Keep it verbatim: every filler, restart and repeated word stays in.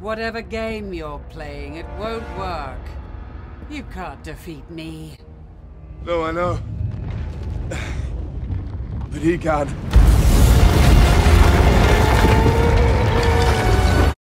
Whatever game you're playing, it won't work. You can't defeat me. No, I know. But he can.